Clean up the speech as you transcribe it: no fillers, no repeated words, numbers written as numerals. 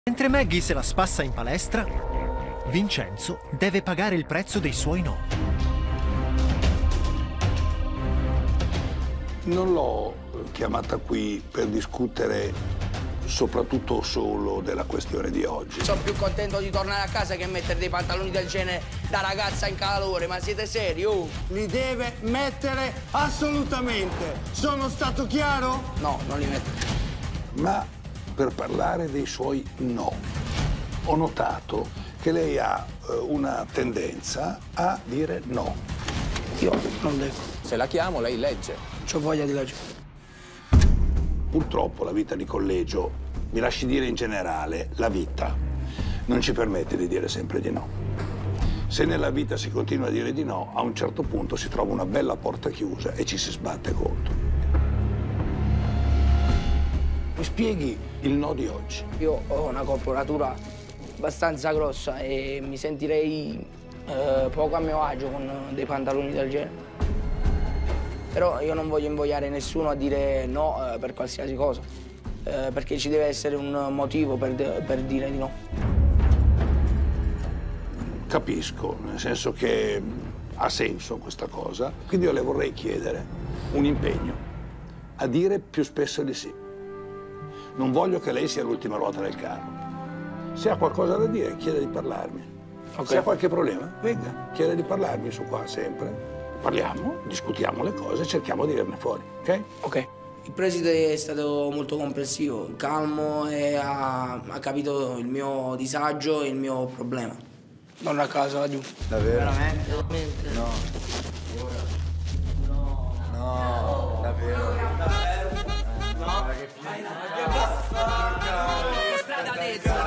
Mentre Maggie se la spassa in palestra, Vincenzo deve pagare il prezzo dei suoi no. Non l'ho chiamata qui per discutere soprattutto solo della questione di oggi. Sono più contento di tornare a casa che mettere dei pantaloni del genere da ragazza in calore, ma siete seri? Oh? Li deve mettere assolutamente. Sono stato chiaro? No, non li metto. Ma per parlare dei suoi no, ho notato che lei ha una tendenza a dire no. Io non leggo. Se la chiamo, lei legge. C'ho voglia di leggere. Purtroppo la vita di collegio, mi lasci dire in generale, la vita non ci permette di dire sempre di no. Se nella vita si continua a dire di no, a un certo punto si trova una bella porta chiusa e ci si sbatte contro. Mi spieghi il no di oggi? Io ho una corporatura abbastanza grossa e mi sentirei poco a mio agio con dei pantaloni del genere. Però io non voglio invogliare nessuno a dire no per qualsiasi cosa, perché ci deve essere un motivo per dire di no. Capisco, nel senso che ha senso questa cosa, quindi io le vorrei chiedere un impegno a dire più spesso di sì. Non voglio che lei sia l'ultima ruota del carro. Se ha qualcosa da dire, chieda di parlarmi. Okay. Se ha qualche problema, venga, chieda di parlarmi su qua sempre. Parliamo, discutiamo le cose, cerchiamo di dirne fuori, ok? Ok. Il preside è stato molto comprensivo, calmo e ha capito il mio disagio e il mio problema. Non a caso, va giù. Davvero? Veramente? No. No. No, davvero? No. Strada